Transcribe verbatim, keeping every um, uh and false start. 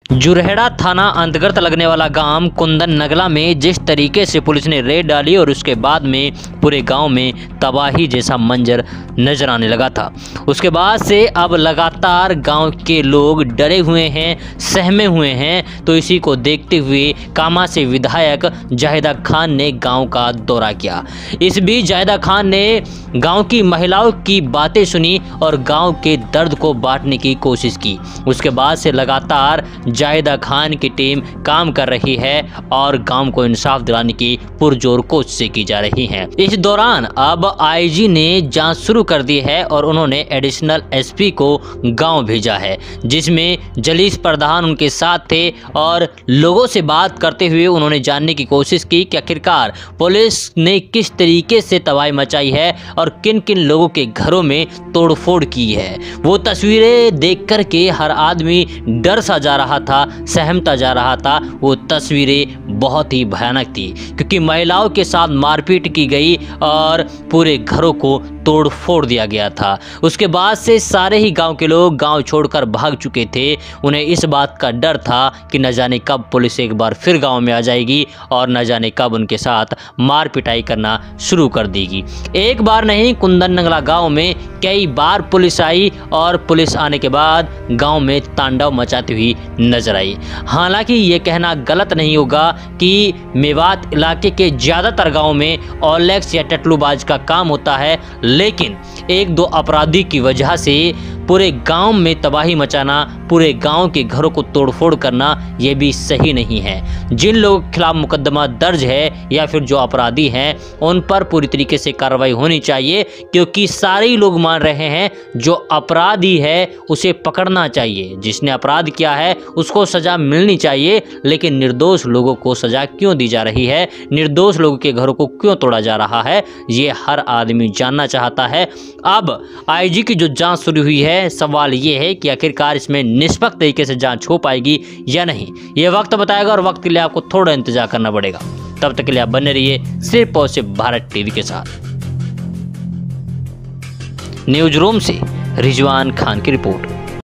जुरहेड़ा थाना अंतर्गत लगने वाला गांव कुंदन नगला में जिस तरीके से पुलिस ने रेड डाली और उसके बाद में पूरे गांव में तबाही जैसा मंजर नजर आने लगा था, उसके बाद से अब लगातार गांव के लोग डरे हुए हैं, सहमे हुए हैं। तो इसी को देखते हुए कामा से विधायक जाहिदा खान ने गांव का दौरा किया। इस बीच जाहिदा खान ने गांव की महिलाओं की बातें सुनी और गांव के दर्द को बांटने की कोशिश की। उसके बाद से लगातार जाहिदा खान की टीम काम कर रही है और गांव को इंसाफ दिलाने की पुरजोर कोशिशें की जा रही हैं। इस दौरान अब आईजी ने जांच शुरू कर दी है और उन्होंने एडिशनल एसपी को गांव भेजा है, जिसमें जलीस प्रधान उनके साथ थे और लोगों से बात करते हुए उन्होंने जानने की कोशिश की कि आखिरकार पुलिस ने किस तरीके से तबाही मचाई है और किन किन लोगों के घरों में तोड़फोड़ की है। वो तस्वीरें देख कर के हर आदमी डर सा जा रहा था, सहमता जा रहा था। वो तस्वीरें बहुत ही भयानक थी क्योंकि महिलाओं के साथ मारपीट की गई और पूरे घरों को तोड़ फोड़ दिया गया था। उसके बाद से सारे ही गांव के लोग गांव छोड़कर भाग चुके थे। उन्हें इस बात का डर था कि न जाने कब पुलिस एक बार फिर गांव में आ जाएगी और न जाने कब उनके साथ मार पिटाई करना शुरू कर देगी। एक बार नहीं, कुंदन नगला गांव में कई बार पुलिस आई और पुलिस आने के बाद गांव में तांडव मचाती हुई नजर आई। हालांकि ये कहना गलत नहीं होगा कि मेवात इलाके के ज़्यादातर गांव में ओलेक्स या टटलूबाज का काम होता है, लेकिन एक दो अपराधी की वजह से पूरे गांव में तबाही मचाना, पूरे गांव के घरों को तोड़फोड़ करना, ये भी सही नहीं है। जिन लोगों के खिलाफ मुकदमा दर्ज है या फिर जो अपराधी हैं उन पर पूरी तरीके से कार्रवाई होनी चाहिए, क्योंकि सारे ही लोग मान रहे हैं जो अपराधी है उसे पकड़ना चाहिए। जिसने अपराध किया है उसको सजा मिलनी चाहिए, लेकिन निर्दोष लोगों को सजा क्यों दी जा रही है, निर्दोष लोगों के घरों को क्यों तोड़ा जा रहा है, ये हर आदमी जानना चाहता है। अब आईजी की जो जांच शुरू हुई है, सवाल ये है कि आखिरकार इसमें निष्पक्ष तरीके से जांच हो पाएगी या नहीं, ये वक्त बताएगा और वक्त के लिए आपको थोड़ा इंतजार करना पड़ेगा। तब तक के लिए आप बने रहिए सिर्फ और सिर्फ भारत टीवी के साथ। न्यूज रूम से रिजवान खान की रिपोर्ट।